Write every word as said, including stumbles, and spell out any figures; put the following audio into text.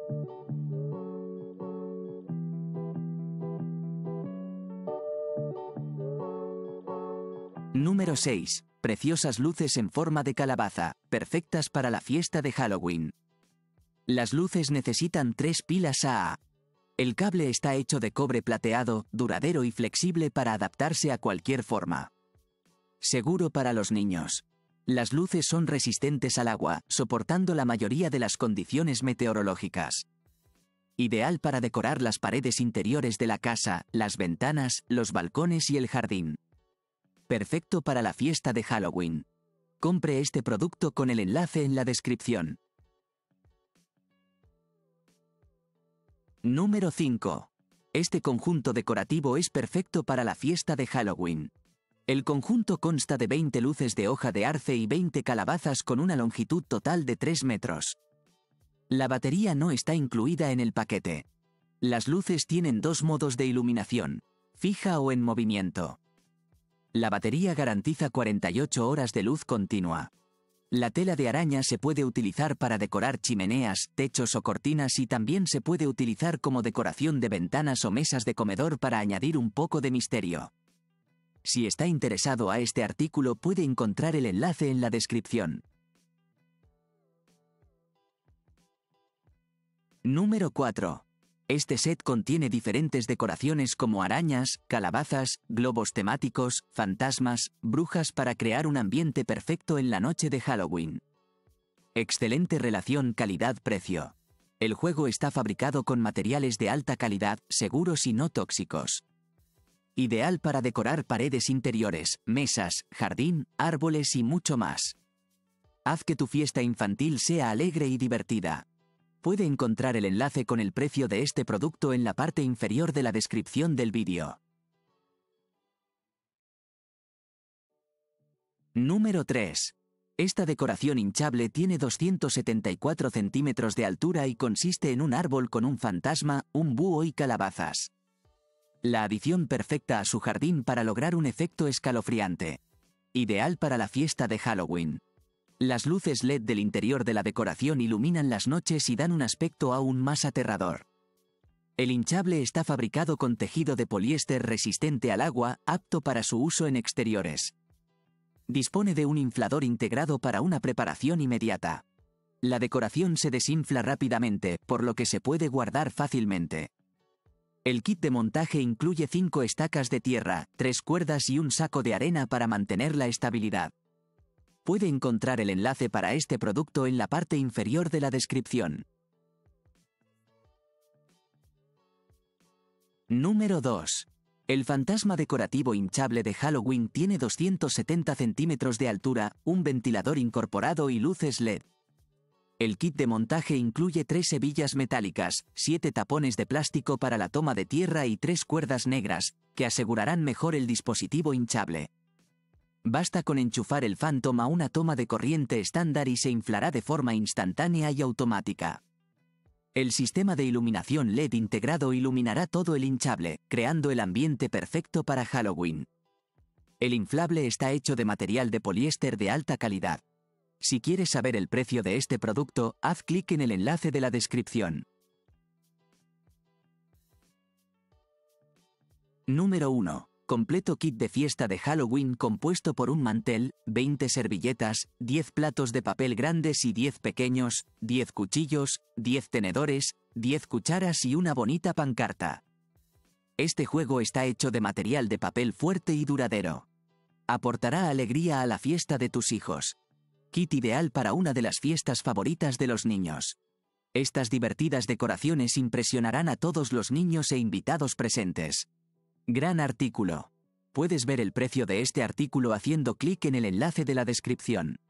Número seis. Preciosas luces en forma de calabaza, perfectas para la fiesta de Halloween. Las luces necesitan tres pilas A A. El cable está hecho de cobre plateado, duradero y flexible para adaptarse a cualquier forma. Seguro para los niños. Las luces son resistentes al agua, soportando la mayoría de las condiciones meteorológicas. Ideal para decorar las paredes interiores de la casa, las ventanas, los balcones y el jardín. Perfecto para la fiesta de Halloween. Compre este producto con el enlace en la descripción. Número cinco. Este conjunto decorativo es perfecto para la fiesta de Halloween. El conjunto consta de veinte luces de hoja de arce y veinte calabazas con una longitud total de tres metros. La batería no está incluida en el paquete. Las luces tienen dos modos de iluminación, fija o en movimiento. La batería garantiza cuarenta y ocho horas de luz continua. La tela de araña se puede utilizar para decorar chimeneas, techos o cortinas y también se puede utilizar como decoración de ventanas o mesas de comedor para añadir un poco de misterio. Si está interesado a este artículo puede encontrar el enlace en la descripción. Número cuatro. Este set contiene diferentes decoraciones como arañas, calabazas, globos temáticos, fantasmas, brujas para crear un ambiente perfecto en la noche de Halloween. Excelente relación calidad-precio. El juego está fabricado con materiales de alta calidad, seguros y no tóxicos. Ideal para decorar paredes interiores, mesas, jardín, árboles y mucho más. Haz que tu fiesta infantil sea alegre y divertida. Puede encontrar el enlace con el precio de este producto en la parte inferior de la descripción del vídeo. Número tres. Esta decoración hinchable tiene doscientos setenta y cuatro centímetros de altura y consiste en un árbol con un fantasma, un búho y calabazas. La adición perfecta a su jardín para lograr un efecto escalofriante. Ideal para la fiesta de Halloween. Las luces L E D del interior de la decoración iluminan las noches y dan un aspecto aún más aterrador. El hinchable está fabricado con tejido de poliéster resistente al agua, apto para su uso en exteriores. Dispone de un inflador integrado para una preparación inmediata. La decoración se desinfla rápidamente, por lo que se puede guardar fácilmente. El kit de montaje incluye cinco estacas de tierra, tres cuerdas y un saco de arena para mantener la estabilidad. Puede encontrar el enlace para este producto en la parte inferior de la descripción. Número dos. El fantasma decorativo hinchable de Halloween tiene doscientos setenta centímetros de altura, un ventilador incorporado y luces L E D. El kit de montaje incluye tres hebillas metálicas, siete tapones de plástico para la toma de tierra y tres cuerdas negras, que asegurarán mejor el dispositivo hinchable. Basta con enchufar el Phantom a una toma de corriente estándar y se inflará de forma instantánea y automática. El sistema de iluminación L E D integrado iluminará todo el hinchable, creando el ambiente perfecto para Halloween. El inflable está hecho de material de poliéster de alta calidad. Si quieres saber el precio de este producto, haz clic en el enlace de la descripción. Número uno. Completo kit de fiesta de Halloween compuesto por un mantel, veinte servilletas, diez platos de papel grandes y diez pequeños, diez cuchillos, diez tenedores, diez cucharas y una bonita pancarta. Este juego está hecho de material de papel fuerte y duradero. Aportará alegría a la fiesta de tus hijos. Kit ideal para una de las fiestas favoritas de los niños. Estas divertidas decoraciones impresionarán a todos los niños e invitados presentes. Gran artículo. Puedes ver el precio de este artículo haciendo clic en el enlace de la descripción.